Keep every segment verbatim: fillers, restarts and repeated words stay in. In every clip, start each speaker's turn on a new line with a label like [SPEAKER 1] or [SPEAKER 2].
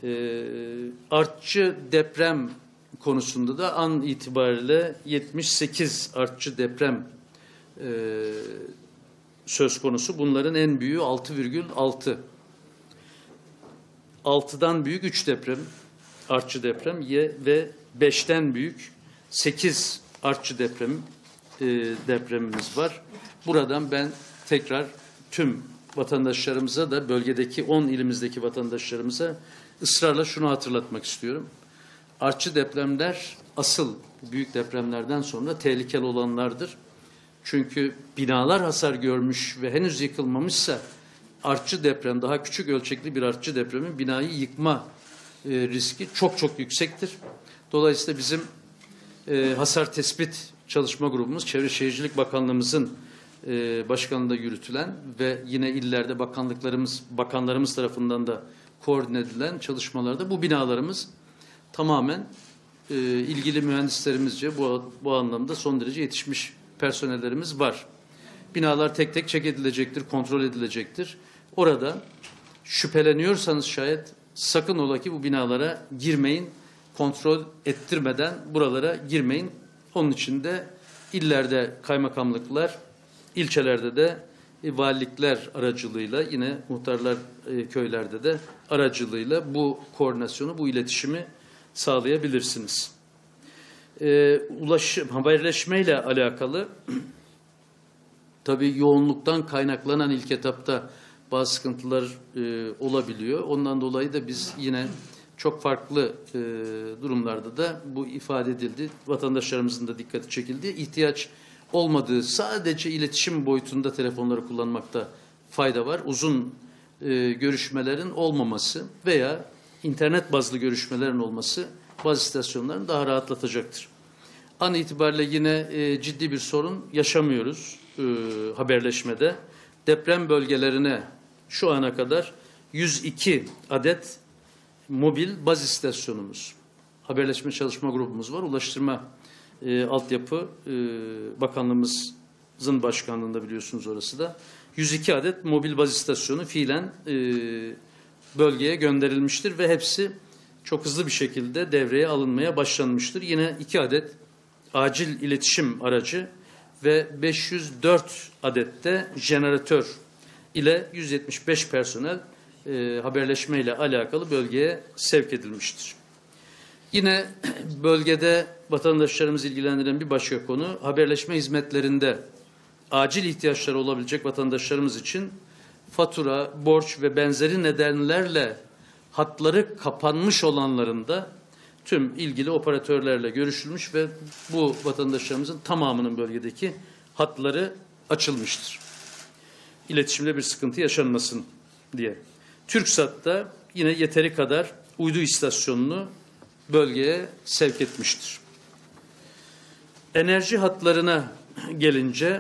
[SPEAKER 1] E, artçı deprem konusunda da an itibariyle yetmiş sekiz artçı deprem e, söz konusu. Bunların en büyüğü altı virgül altı. altıdan büyük üç deprem, artçı deprem ve beşten büyük sekiz artçı deprem e, depremimiz var. Buradan ben tekrar tüm vatandaşlarımıza da bölgedeki on ilimizdeki vatandaşlarımıza ısrarla şunu hatırlatmak istiyorum. Artçı depremler asıl büyük depremlerden sonra tehlikeli olanlardır. Çünkü binalar hasar görmüş ve henüz yıkılmamışsa artçı deprem, daha küçük ölçekli bir artçı depremin binayı yıkma e, riski çok çok yüksektir. Dolayısıyla bizim e, hasar tespit çalışma grubumuz, Çevre Şehircilik Bakanlığımızın e, başkanlığında yürütülen ve yine illerde bakanlıklarımız, bakanlarımız tarafından da koordine edilen çalışmalarda bu binalarımız tamamen e, ilgili mühendislerimizce bu, bu anlamda son derece yetişmiş personellerimiz var. Binalar tek tek çek edilecektir, kontrol edilecektir. Orada şüpheleniyorsanız şayet sakın ola ki bu binalara girmeyin, kontrol ettirmeden buralara girmeyin. Onun için de illerde kaymakamlıklar, ilçelerde de e, valilikler aracılığıyla, yine muhtarlar e, köylerde de aracılığıyla bu koordinasyonu, bu iletişimi sağlayabilirsiniz. E, ulaşım, haberleşmeyle alakalı tabii yoğunluktan kaynaklanan ilk etapta bazı sıkıntılar e, olabiliyor. Ondan dolayı da biz yine çok farklı e, durumlarda da bu ifade edildi. Vatandaşlarımızın da dikkati çekildi. İhtiyaç olmadığı sadece iletişim boyutunda telefonları kullanmakta fayda var. Uzun e, görüşmelerin olmaması veya internet bazlı görüşmelerin olması bazı istasyonların daha rahatlatacaktır. An itibariyle yine e, ciddi bir sorun yaşamıyoruz e, haberleşmede. Deprem bölgelerine şu ana kadar yüz iki adet mobil baz istasyonumuz, haberleşme çalışma grubumuz var. Ulaştırma e, altyapı e, bakanlığımızın başkanlığında biliyorsunuz orası da. yüz iki adet mobil baz istasyonu fiilen e, bölgeye gönderilmiştir ve hepsi çok hızlı bir şekilde devreye alınmaya başlanmıştır. Yine iki adet acil iletişim aracı ve beş yüz dört adette jeneratör ile yüz yetmiş beş personel e, haberleşme ile alakalı bölgeye sevk edilmiştir. Yine bölgede vatandaşlarımızı ilgilendiren bir başka konu, haberleşme hizmetlerinde acil ihtiyaçları olabilecek vatandaşlarımız için fatura, borç ve benzeri nedenlerle hatları kapanmış olanların da tüm ilgili operatörlerle görüşülmüş ve bu vatandaşlarımızın tamamının bölgedeki hatları açılmıştır. İletişimde bir sıkıntı yaşanmasın diye. TürkSat'ta yine yeteri kadar uydu istasyonunu bölgeye sevk etmiştir. Enerji hatlarına gelince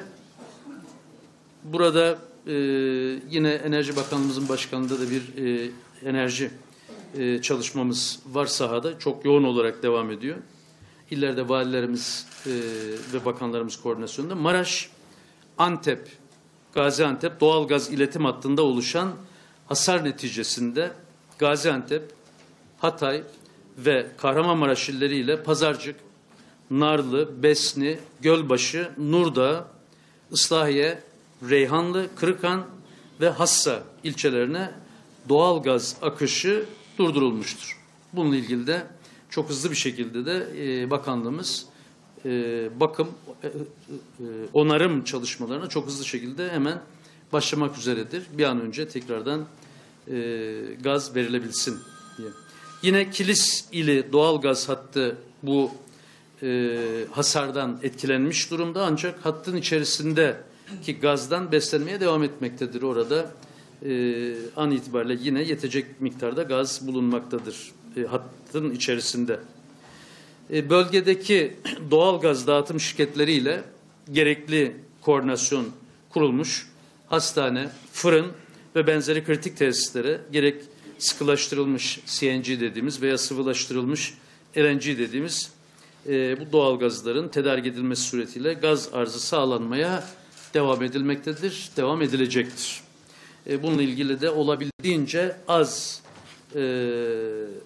[SPEAKER 1] burada e, yine Enerji Bakanlığımızın başkanlığında da bir e, enerji e, çalışmamız var sahada. Çok yoğun olarak devam ediyor. İllerde valilerimiz e, ve bakanlarımız koordinasyonunda. Maraş, Antep, Gaziantep doğalgaz iletim hattında oluşan hasar neticesinde Gaziantep, Hatay ve Kahramanmaraş illeriyle Pazarcık, Narlı, Besni, Gölbaşı, Nurdağ, Islahiye, Reyhanlı, Kırıkhan ve Hassa ilçelerine doğalgaz akışı durdurulmuştur. Bununla ilgili de çok hızlı bir şekilde de e, bakanlığımız e, bakım, e, e, onarım çalışmalarına çok hızlı şekilde hemen başlamak üzeredir. Bir an önce tekrardan e, gaz verilebilsin diye. Yine Kilis ili doğalgaz hattı bu e, hasardan etkilenmiş durumda, ancak hattın içerisindeki gazdan beslenmeye devam etmektedir. Orada e, an itibariyle yine yetecek miktarda gaz bulunmaktadır e, hattın içerisinde. E, bölgedeki doğalgaz dağıtım şirketleriyle gerekli koordinasyon kurulmuş. Hastane, fırın ve benzeri kritik tesislere gerek sıkılaştırılmış C N G dediğimiz veya sıvılaştırılmış L N G dediğimiz e, bu doğalgazların tedarik edilmesi suretiyle gaz arzı sağlanmaya devam edilmektedir, devam edilecektir. E, bununla ilgili de olabildiğince az e,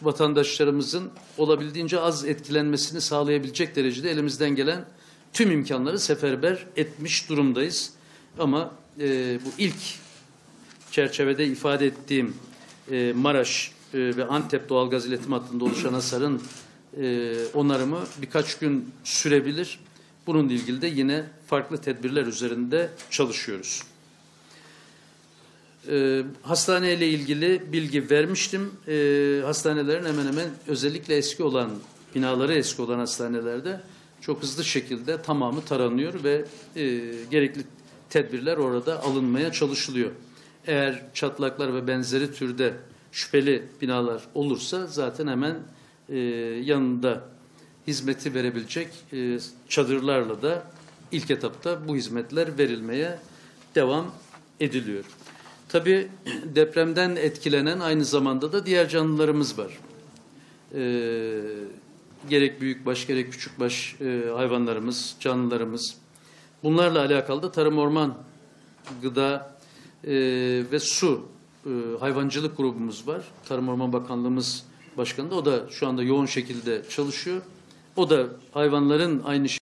[SPEAKER 1] vatandaşlarımızın olabildiğince az etkilenmesini sağlayabilecek derecede elimizden gelen tüm imkanları seferber etmiş durumdayız. Ama e, bu ilk çerçevede ifade ettiğim e, Maraş e, ve Antep doğalgaz iletim hattında oluşan hasarın e, onarımı birkaç gün sürebilir. Bununla ilgili de yine farklı tedbirler üzerinde çalışıyoruz. E, hastaneyle ilgili bilgi vermiştim. E, hastanelerin hemen hemen özellikle eski olan, binaları eski olan hastanelerde çok hızlı şekilde tamamı taranıyor ve e, gerekli tedbirler orada alınmaya çalışılıyor. Eğer çatlaklar ve benzeri türde şüpheli binalar olursa zaten hemen e, yanında hizmeti verebilecek e, çadırlarla da ilk etapta bu hizmetler verilmeye devam ediliyor. Tabii depremden etkilenen aynı zamanda da diğer canlılarımız var. E, gerek büyükbaş gerek küçükbaş e, hayvanlarımız, canlılarımız. Bunlarla alakalı da Tarım Orman, Gıda e, ve Su e, hayvancılık grubumuz var. Tarım Orman Bakanlığımız Başkanı da, o da şu anda yoğun şekilde çalışıyor. O da hayvanların aynı şey,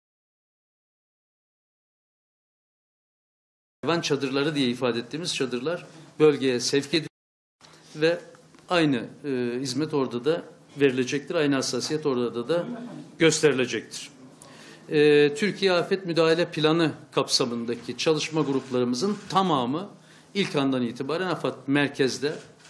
[SPEAKER 1] hayvan çadırları diye ifade ettiğimiz çadırlar bölgeye sevk ediliyor ve aynı e, hizmet orada da verilecektir. Aynı hassasiyet orada da gösterilecektir. E, Türkiye Afet Müdahale Planı kapsamındaki çalışma gruplarımızın tamamı ilk andan itibaren AFAD merkezde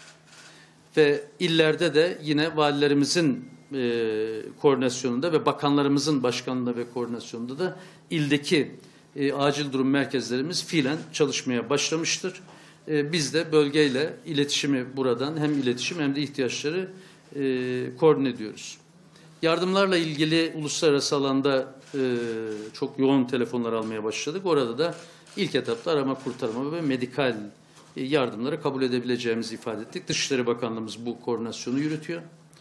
[SPEAKER 1] ve illerde de yine valilerimizin e, koordinasyonunda ve bakanlarımızın başkanlığında ve koordinasyonunda da ildeki e, acil durum merkezlerimiz fiilen çalışmaya başlamıştır. E, biz de bölgeyle iletişimi buradan hem iletişim hem de ihtiyaçları e, koordine ediyoruz. Yardımlarla ilgili uluslararası alanda e, çok yoğun telefonlar almaya başladık. Orada da ilk etapta arama kurtarma ve medikal e, yardımları kabul edebileceğimizi ifade ettik. Dışişleri Bakanlığımız bu koordinasyonu yürütüyor.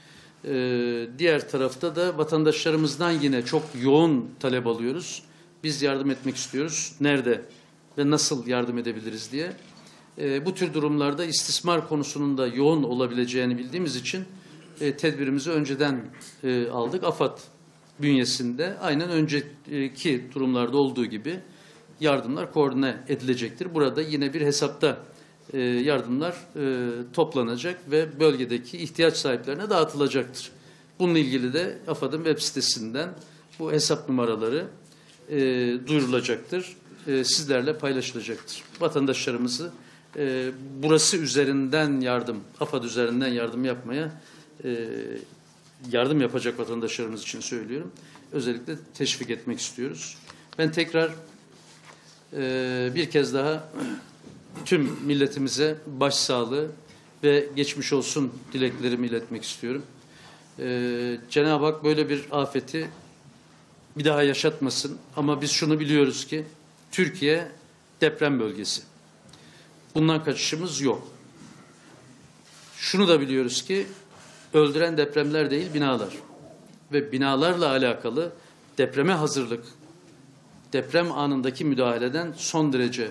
[SPEAKER 1] E, diğer tarafta da vatandaşlarımızdan yine çok yoğun talep alıyoruz. Biz yardım etmek istiyoruz. Nerede ve nasıl yardım edebiliriz diye. E, bu tür durumlarda istismar konusunun da yoğun olabileceğini bildiğimiz için E, tedbirimizi önceden e, aldık. AFAD bünyesinde aynen önceki durumlarda olduğu gibi yardımlar koordine edilecektir. Burada yine bir hesapta e, yardımlar e, toplanacak ve bölgedeki ihtiyaç sahiplerine dağıtılacaktır. Bununla ilgili de AFAD'ın web sitesinden bu hesap numaraları e, duyurulacaktır. E, sizlerle paylaşılacaktır. Vatandaşlarımızı e, burası üzerinden yardım, AFAD üzerinden yardım yapmaya yardım yapacak vatandaşlarımız için söylüyorum. Özellikle teşvik etmek istiyoruz. Ben tekrar bir kez daha tüm milletimize başsağlığı ve geçmiş olsun dileklerimi iletmek istiyorum. Cenab-ı Hak böyle bir afeti bir daha yaşatmasın. Ama biz şunu biliyoruz ki Türkiye deprem bölgesi. Bundan kaçışımız yok. Şunu da biliyoruz ki öldüren depremler değil, binalar. Ve binalarla alakalı depreme hazırlık, deprem anındaki müdahaleden son derece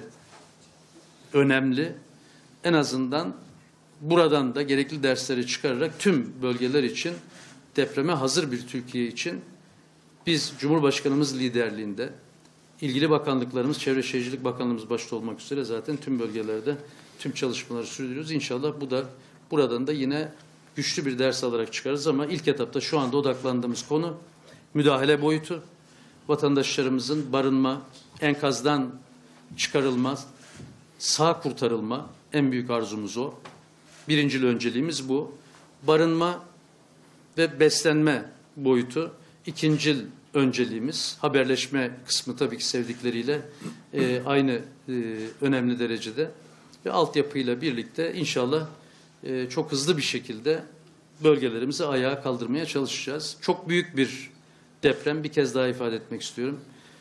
[SPEAKER 1] önemli. En azından buradan da gerekli dersleri çıkararak tüm bölgeler için depreme hazır bir Türkiye için biz Cumhurbaşkanımız liderliğinde, ilgili bakanlıklarımız, Çevre Şehircilik Bakanlığımız başta olmak üzere zaten tüm bölgelerde tüm çalışmaları sürdürüyoruz. İnşallah bu da buradan da yine güçlü bir ders alarak çıkarız ama ilk etapta şu anda odaklandığımız konu müdahale boyutu. Vatandaşlarımızın barınma, enkazdan çıkarılma, sağ kurtarılma en büyük arzumuz o. Birincil önceliğimiz bu. Barınma ve beslenme boyutu. İkincil önceliğimiz haberleşme kısmı tabii ki sevdikleriyle e, aynı e, önemli derecede ve altyapıyla birlikte inşallah Ee, çok hızlı bir şekilde bölgelerimizi ayağa kaldırmaya çalışacağız. Çok büyük bir deprem, bir kez daha ifade etmek istiyorum.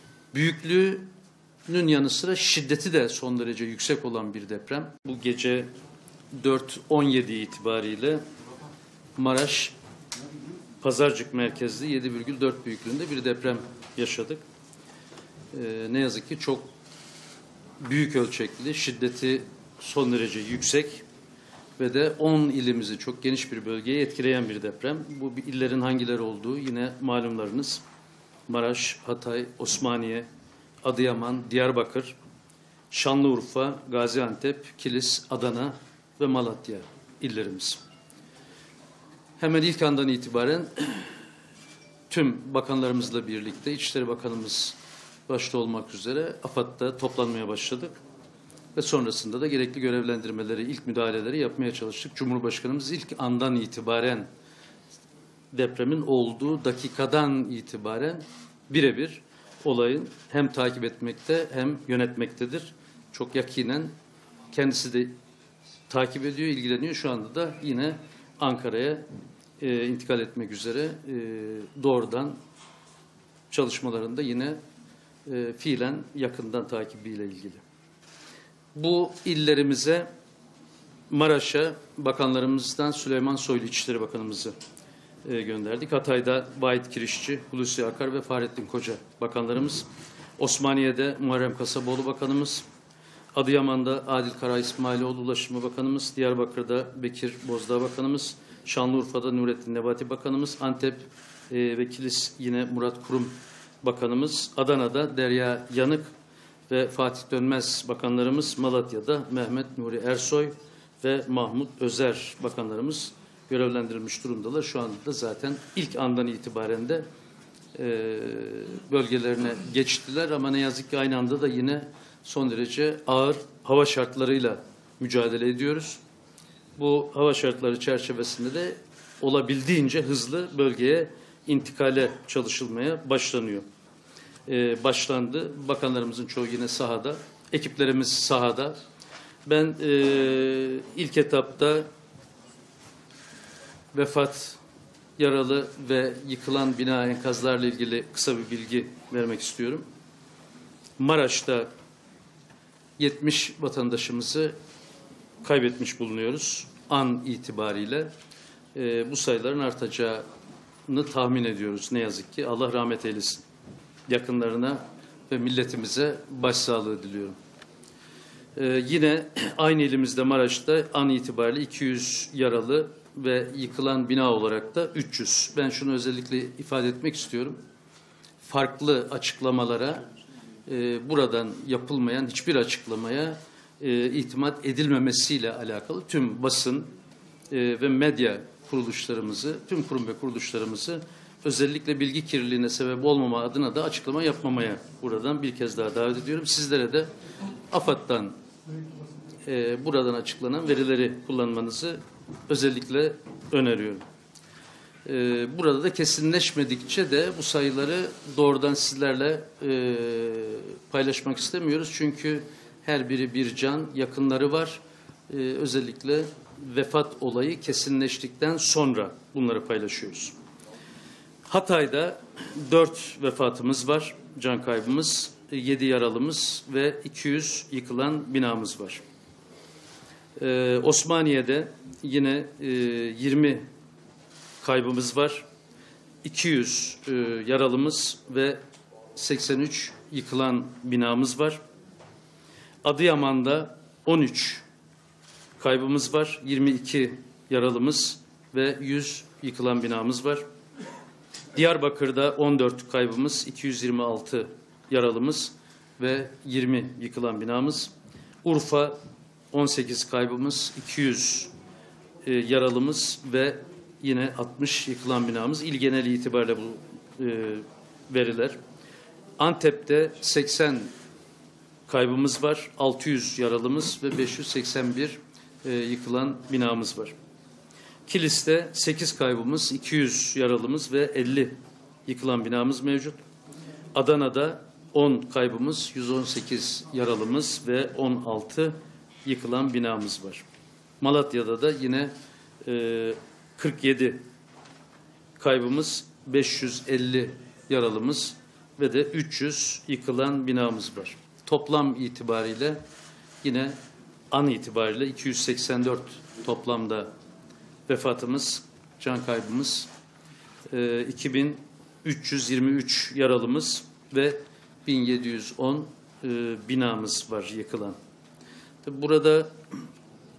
[SPEAKER 1] Büyüklüğünün yanı sıra şiddeti de son derece yüksek olan bir deprem. Bu gece dört on yedi itibariyle Maraş Pazarcık merkezli yedi virgül dört büyüklüğünde bir deprem yaşadık. Ee, ne yazık ki çok büyük ölçekli, şiddeti son derece yüksek. ve de on ilimizi, çok geniş bir bölgeyi etkileyen bir deprem. Bu illerin hangileri olduğu yine malumlarınız. Maraş, Hatay, Osmaniye, Adıyaman, Diyarbakır, Şanlıurfa, Gaziantep, Kilis, Adana ve Malatya illerimiz. Hemen ilk andan itibaren tüm bakanlarımızla birlikte, İçişleri Bakanımız başta olmak üzere AFAD'da toplanmaya başladık. Ve sonrasında da gerekli görevlendirmeleri, ilk müdahaleleri yapmaya çalıştık. Cumhurbaşkanımız ilk andan itibaren, depremin olduğu dakikadan itibaren birebir olayın hem takip etmekte hem yönetmektedir. Çok yakinen kendisi de takip ediyor, ilgileniyor. Şu anda da yine Ankara'ya e, intikal etmek üzere e, doğrudan çalışmalarında yine e, fiilen yakından takibiyle ilgili. Bu illerimize, Maraş'a bakanlarımızdan Süleyman Soylu İçişleri Bakanımızı e, gönderdik. Hatay'da Vahit Kirişçi, Hulusi Akar ve Fahrettin Koca bakanlarımız. Osmaniye'de Muharrem Kasaboğlu Bakanımız. Adıyaman'da Adil Kara İsmailoğlu Ulaştırma Bakanımız. Diyarbakır'da Bekir Bozdağ Bakanımız. Şanlıurfa'da Nurettin Nebati Bakanımız. Antep e, ve Kilis yine Murat Kurum Bakanımız. Adana'da Derya Yanık ve Fatih Dönmez bakanlarımız. Malatya'da Mehmet Nuri Ersoy ve Mahmut Özer bakanlarımız görevlendirilmiş durumdalar. Şu anda da zaten ilk andan itibaren de e, bölgelerine geçtiler ama ne yazık ki aynı anda da yine son derece ağır hava şartlarıyla mücadele ediyoruz. Bu hava şartları çerçevesinde de olabildiğince hızlı bölgeye intikale çalışılmaya başlanıyor. Ee, başlandı. Bakanlarımızın çoğu yine sahada. Ekiplerimiz sahada. Ben e, ilk etapta vefat, yaralı ve yıkılan bina enkazlarla ilgili kısa bir bilgi vermek istiyorum. Maraş'ta yetmiş vatandaşımızı kaybetmiş bulunuyoruz. An itibariyle e, bu sayıların artacağını tahmin ediyoruz ne yazık ki. Allah rahmet eylesin. Yakınlarına ve milletimize başsağlığı diliyorum. Ee, yine aynı ilimizde Maraş'ta an itibariyle iki yüz yaralı ve yıkılan bina olarak da üç yüz. Ben şunu özellikle ifade etmek istiyorum. Farklı açıklamalara, e, buradan yapılmayan hiçbir açıklamaya e, itimat edilmemesiyle alakalı tüm basın e, ve medya kuruluşlarımızı, tüm kurum ve kuruluşlarımızı özellikle bilgi kirliliğine sebep olmama adına da açıklama yapmamaya buradan bir kez daha davet ediyorum. Sizlere de AFAD'dan e, buradan açıklanan verileri kullanmanızı özellikle öneriyorum. E, burada da kesinleşmedikçe de bu sayıları doğrudan sizlerle e, paylaşmak istemiyoruz. Çünkü her biri bir can, yakınları var. E, özellikle vefat olayı kesinleştikten sonra bunları paylaşıyoruz. Hatay'da dört vefatımız var, can kaybımız, yedi yaralımız ve iki yüz yıkılan binamız var. Ee, Osmaniye'de yine e, yirmi kaybımız var, iki yüz e, yaralımız ve seksen üç yıkılan binamız var. Adıyaman'da on üç kaybımız var, yirmi iki yaralımız ve yüz yıkılan binamız var. Diyarbakır'da on dört kaybımız, iki yüz yirmi altı yaralımız ve yirmi yıkılan binamız. Urfa on sekiz kaybımız, iki yüz e, yaralımız ve yine altmış yıkılan binamız. İl geneli itibariyle bu e, veriler. Antep'te seksen kaybımız var, altı yüz yaralımız ve beş yüz seksen bir e, yıkılan binamız var. Kilis'te sekiz kaybımız, iki yüz yaralımız ve elli yıkılan binamız mevcut. Adana'da on kaybımız, yüz on sekiz yaralımız ve on altı yıkılan binamız var. Malatya'da da yine e, kırk yedi kaybımız, beş yüz elli yaralımız ve de üç yüz yıkılan binamız var. Toplam itibariyle yine an itibariyle iki yüz seksen dört toplamda vefatımız, can kaybımız, e, iki bin üç yüz yirmi üç yaralımız ve bin yedi yüz on e, binamız var yıkılan. Tabii burada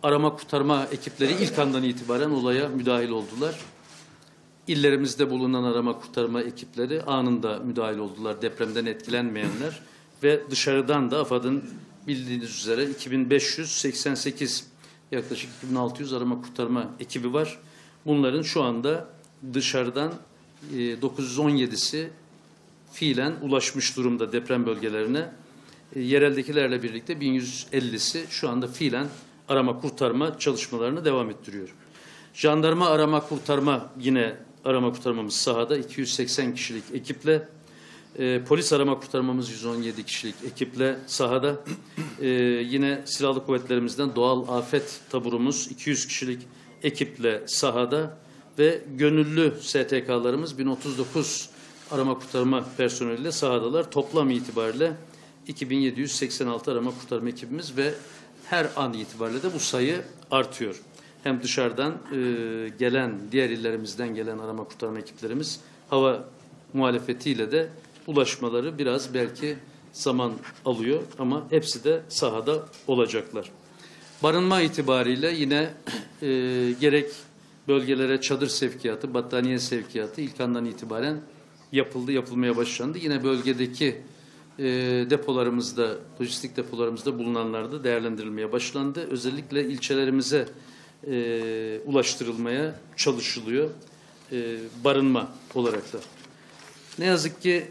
[SPEAKER 1] arama kurtarma ekipleri ilk andan itibaren olaya müdahil oldular. İllerimizde bulunan arama kurtarma ekipleri anında müdahil oldular, depremden etkilenmeyenler ve dışarıdan da AFAD'ın bildiğiniz üzere iki bin beş yüz seksen sekiz yaklaşık iki bin altı yüz arama kurtarma ekibi var. Bunların şu anda dışarıdan e, dokuz yüz on yedisi fiilen ulaşmış durumda deprem bölgelerine. E, yereldekilerle birlikte bin yüz ellisi şu anda fiilen arama kurtarma çalışmalarını devam ettiriyor. Jandarma arama kurtarma yine arama kurtarmamız sahada iki yüz seksen kişilik ekiple, e, polis arama kurtarmamız yüz on yedi kişilik ekiple sahada, e, yine silahlı kuvvetlerimizden doğal afet taburumuz iki yüz kişilik ekiple sahada ve gönüllü S T K'larımız bin otuz dokuz arama kurtarma personeliyle sahadalar. Toplam itibariyle iki bin yedi yüz seksen altı arama kurtarma ekibimiz ve her an itibariyle de bu sayı artıyor. Hem dışarıdan e, gelen, diğer illerimizden gelen arama kurtarma ekiplerimiz hava muhalefetiyle de ulaşmaları biraz belki zaman alıyor ama hepsi de sahada olacaklar. Barınma itibariyle yine e, gerek bölgelere çadır sevkiyatı, battaniye sevkiyatı ilk andan itibaren yapıldı, yapılmaya başlandı. Yine bölgedeki e, depolarımızda, lojistik depolarımızda bulunanlar da değerlendirilmeye başlandı. Özellikle ilçelerimize e, ulaştırılmaya çalışılıyor e, barınma olarak da. Ne yazık ki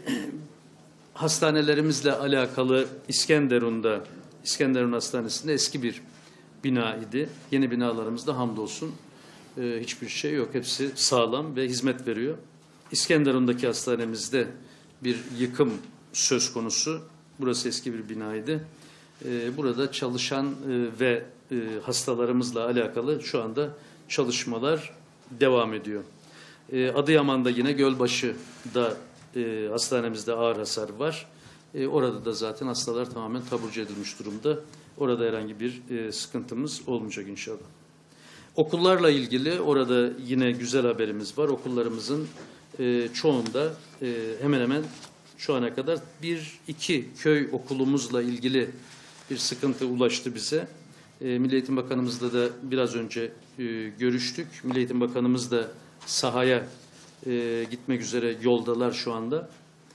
[SPEAKER 1] hastanelerimizle alakalı İskenderun'da, İskenderun Hastanesi'nde eski bir bina idi. Yeni binalarımızda hamdolsun e, hiçbir şey yok. Hepsi sağlam ve hizmet veriyor. İskenderun'daki hastanemizde bir yıkım söz konusu. Burası eski bir binaydı. E, burada çalışan e, ve e, hastalarımızla alakalı şu anda çalışmalar devam ediyor. E, Adıyaman'da yine Gölbaşı'da e, hastanemizde ağır hasar var. E, orada da zaten hastalar tamamen taburcu edilmiş durumda. Orada herhangi bir e, sıkıntımız olmayacak inşallah. Okullarla ilgili orada yine güzel haberimiz var. Okullarımızın e, çoğunda e, hemen hemen şu ana kadar bir iki köy okulumuzla ilgili bir sıkıntı ulaştı bize. E, Milli Eğitim Bakanımızla da biraz önce e, görüştük. Milli Eğitim Bakanımız da sahaya e, gitmek üzere yoldalar şu anda.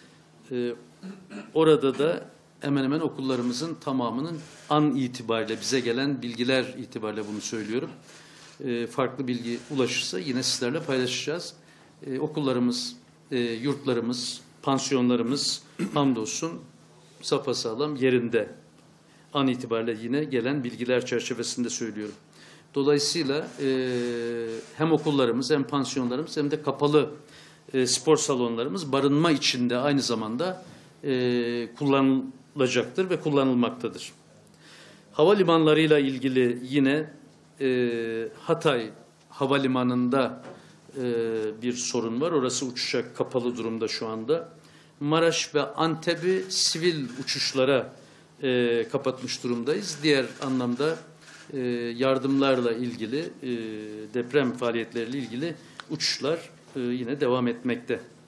[SPEAKER 1] E, orada da hemen hemen okullarımızın tamamının an itibariyle bize gelen bilgiler itibariyle bunu söylüyorum. E, farklı bilgi ulaşırsa yine sizlerle paylaşacağız. E, okullarımız, e, yurtlarımız, pansiyonlarımız hamdolsun sapasağlam yerinde. An itibariyle yine gelen bilgiler çerçevesinde söylüyorum. Dolayısıyla e, hem okullarımız hem pansiyonlarımız hem de kapalı e, spor salonlarımız barınma içinde aynı zamanda e, kullanılacaktır ve kullanılmaktadır. Havalimanlarıyla ilgili yine e, Hatay Havalimanı'nda e, bir sorun var. Orası uçuşa kapalı durumda şu anda. Maraş ve Antep'i sivil uçuşlara e, kapatmış durumdayız. Diğer anlamda e, yardımlarla ilgili, e, deprem faaliyetleriyle ilgili uçuşlar e, yine devam etmekte.